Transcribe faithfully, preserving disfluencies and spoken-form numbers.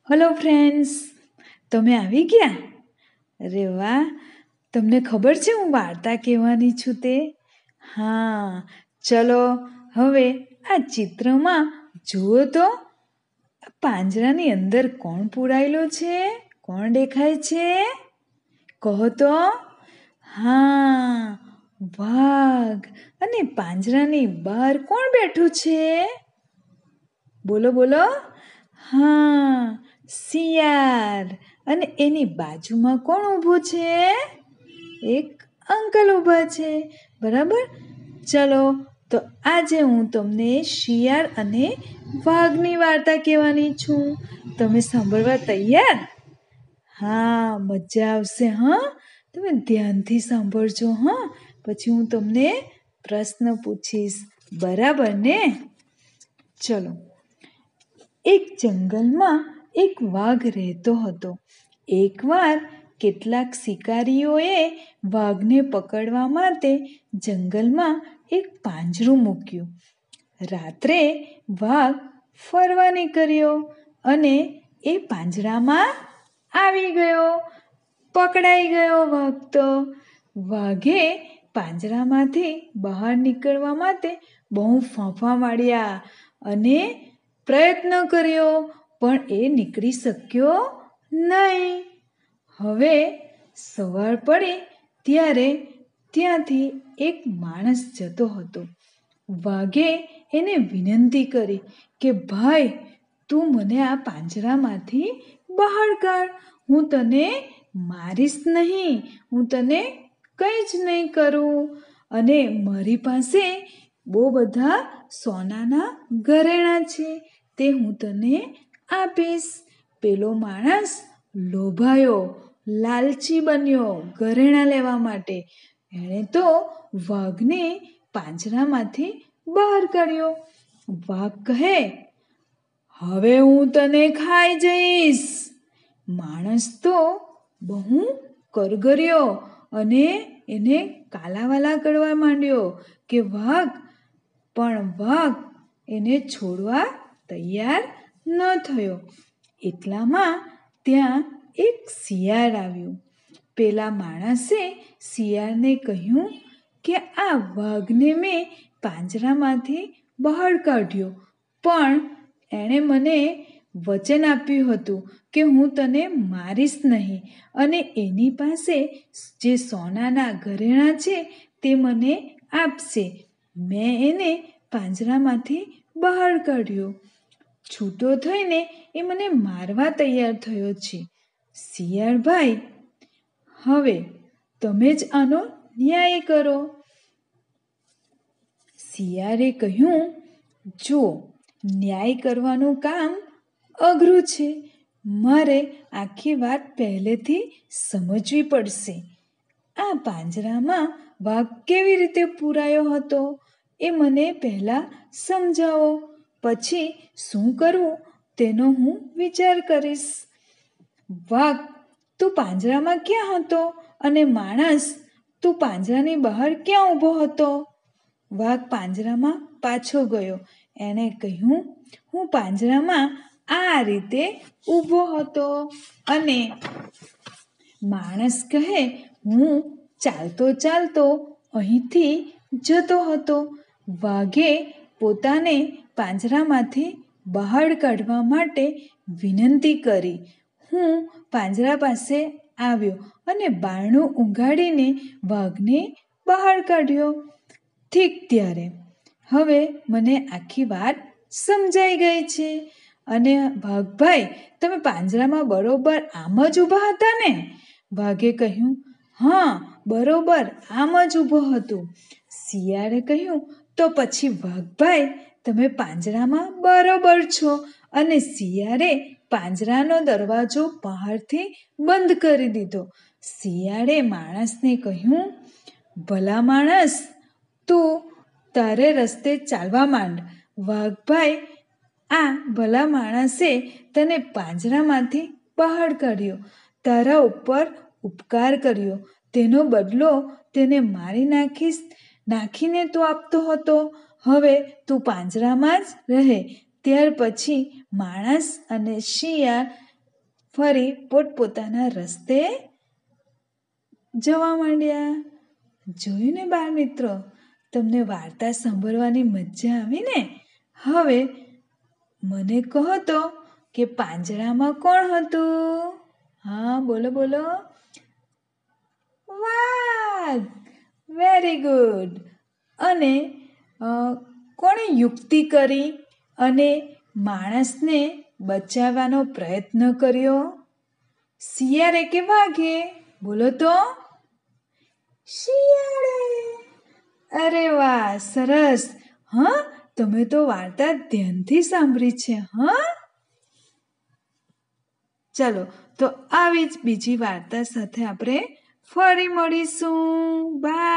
Hello friends, તમે આવી ગયા? અરે વાહ! તમને ખબર છે હું વાર્તા કહેવાની છું તે? હા, ચલો હવે આ ચિત્રમાં જુઓ તો પાંજરાની અંદર કોણ પૂરાયેલો છે? કોણ દેખાય છે? કહો તો. હા, વાઘ. અને પાંજરાની બહાર કોણ બેઠું છે? બોલો બોલો. હા, શિયાળ. અને એની બાજુમાં કોણ ઊભું છે? એક અંકલ ઊભા છે. બરાબર. ચલો તો આજે હું તમને શિયાળ અને વાઘની વાર્તા કહેવાની છું. તમે સાંભળવા તૈયાર? હા, મજા આવશે. હા, તમે ધ્યાનથી સાંભળજો. હા, પછી હું તમને પ્રશ્ન પૂછીશ. બરાબર ને? ચલો. એક જંગલમાં એક વાઘ રહેતો હતો. એકવાર કેટલાક શિકારીઓએ વાઘને પકડવા માટે જંગલમાં એક પાંજરું મૂક્યું. રાત્રે વાઘ ફરવા નીકળ્યો અને એ પાંજરામાં આવી ગયો. પકડાઈ ગયો વાઘ તો. વાઘે પાંજરામાંથી બહાર નીકળવા માટે બહુ ફાંફા માર્યા અને પ્રયત્ન કર્યો, પણ એ નીકળી શક્યો નહીં. હવે સવાર પડે ત્યારે ત્યાંથી એક માણસ જતો હતો. વાઘે એને વિનંતી કરી કે ભાઈ, તું મને આ પાંજરામાંથી બહાર કાઢ. હું તને મારીશ નહીં. હું તને કંઈ જ નહીં કરું. અને મારી પાસે બહુ બધા સોનાના ઘરેણાં છે, તે હું તને આપીશ. પેલો માણસ લોભાયો, લાલચી બન્યો ઘરેણાં લેવા માટે. એણે તો વાઘને પાંજરામાંથી બહાર કાઢ્યો. વાઘ કહે, હવે હું તને ખાઈ જઈશ. માણસ તો બહુ કરગર્યો અને એને કાલાવાલા કરવા માંડ્યો કે વાઘ, પણ વાઘ એને છોડવા તૈયાર ન થયો. એટલામાં ત્યાં એક શિયાળ આવ્યું. પેલા માણસે શિયાળને કહ્યું કે આ વાઘને મેં પાંજરામાંથી બહાર કાઢ્યો, પણ એણે મને વચન આપ્યું હતું કે હું તને મારીશ નહીં અને એની પાસે જે સોનાના ઘરેણાં છે તે મને આપશે. મેં એને પાંજરામાંથી બહાર કાઢ્યો. છૂટો થઈને એ મને મારવા તૈયાર થયો છે. શિયાળભાઈ, હવે તમે જ આનો ન્યાય કરો. શિયાળે કહ્યું, જો ન્યાય કરવાનું કામ અઘરું છે. મારે આખી વાત પહેલેથી સમજવી પડશે. આ પાંજરામાં વાઘ કેવી રીતે પૂરાયો હતો એ મને પહેલાં સમજાવો. પછી શું કરવું તેનો હું વિચાર કરીશ. વાઘ, તું પાંજરામાં ક્યાં હતો? અને માણસ, તું પાંજરાની બહાર ક્યાં ઊભો હતો? વાઘ પાંજરામાં પાછો ગયો. એણે કહ્યું, હું પાંજરામાં આ રીતે ઊભો હતો. અને માણસ કહે, હું ચાલતો ચાલતો અહીંથી જતો હતો. વાઘે પોતાને પાંજરામાંથી બહાર કાઢવા માટે વિનંતી કરી. હું પાંજરા પાસે આવ્યો અને બારણું ઉઘાડીને વાઘને બહાર કાઢ્યો. ઠીક, ત્યારે હવે મને આખી વાત સમજાઈ ગઈ છે. અને વાઘભાઈ, તમે પાંજરામાં બરોબર આમ જ ઊભા હતા ને? વાઘે કહ્યું, હા, બરોબર આમ જ ઊભો હતો. શિયાળે કહ્યું, તો પછી વાઘભાઈ, તમે પાંજરામાં બરોબર છો. અને શિયાળે પાંજરાનો દરવાજો બહારથી બંધ કરી દીધો. શિયાળે માણસને કહ્યું, ભલા માણસ, તું તારે રસ્તે ચાલવા માંડ. વાઘભાઈ, આ ભલા માણસે તને પાંજરામાંથી બહાર કાઢ્યો, તારા ઉપર ઉપકાર કર્યો, તેનો બદલો તેને મારી નાખીશ નાખીને તું આપતો હતો. હવે તું પાંજરામાં જ રહે. ત્યાર પછી માણસ અને શિયાળ ફરી પોતપોતાના રસ્તે જવા માંડ્યા. જોયું ને બાળ મિત્રો, તમને વાર્તા સાંભળવાની મજા આવી ને? હવે મને કહો તો કે પાંજરામાં કોણ હતું? હા, બોલો બોલો. વાઘ. Very good. અને કોણે યુક્તિ કરી અને માણસને બચાવવાનો પ્રયત્ન કર્યો? શિયાળે કે વાઘે? બોલો તો. શિયાળે. અરે વાહ, સરસ. હા, તમે તો વાર્તા ધ્યાનથી સાંભળી છે. હા, ચાલો તો આવી જ બીજી વાર્તા સાથે આપણે ફરી મળીશું. બાય.